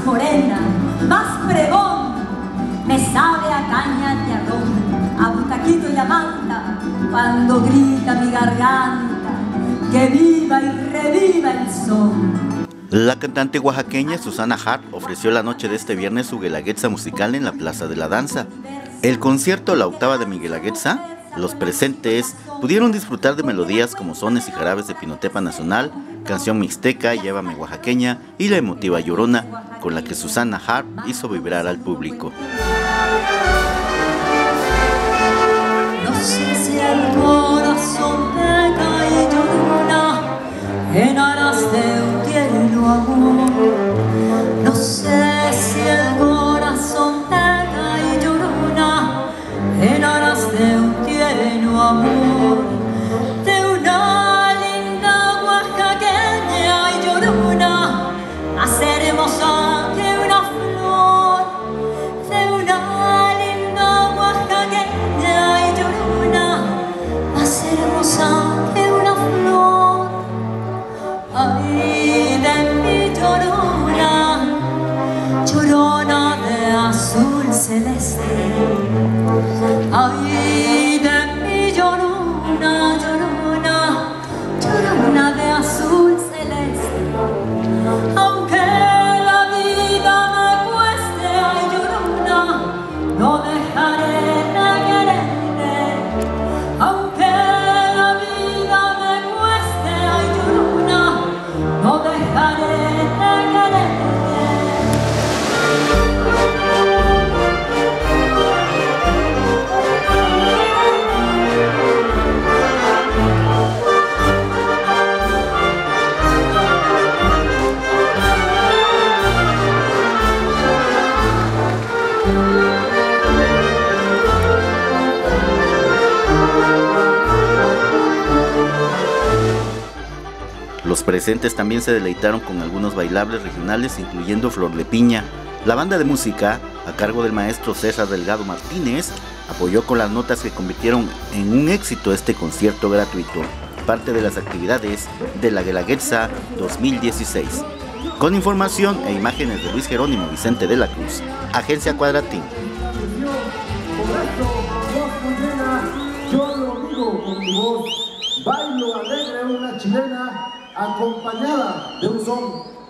más morena, más pregón, me sabe a caña de arrón, a butaquito y a manta, cuando grita mi garganta, que viva y reviva el son. La cantante oaxaqueña Susana Harp ofreció la noche de este viernes su guelaguetza musical en la Plaza de la Danza. El concierto La Octava de mi Guelaguetza, los presentes pudieron disfrutar de melodías como sones y jarabes de Pinotepa Nacional, canción mixteca Llévame Oaxaqueña y la emotiva Llorona, con la que Susana Harp hizo vibrar al público. No sé si el corazón pega y llorona en aras de un tierno amor. No sé si el corazón pega y llorona en aras de un tierno amor. De una linda oaxaqueña y llorona, más hermosa que una flor. De una linda oaxaqueña y llorona, más hermosa que una flor. Ay, de mi llorona, llorona de azul celeste. Ay, de mi llorona, llorona, llorona de azul celeste. Aunque la vida me cueste, ay, llorona, no dejaré de quererte. Aunque la vida me cueste, ay, llorona, no dejaré de quererte. Los presentes también se deleitaron con algunos bailables regionales, incluyendo Flor de Piña. La banda de música, a cargo del maestro César Delgado Martínez, apoyó con las notas que convirtieron en un éxito este concierto gratuito, parte de las actividades de la Guelaguetza 2016. Con información e imágenes de Luis Jerónimo Vicente de la Cruz, Agencia Cuadratín. Yo lo digo con mi voz, bailo alegre una chilena acompañada de un son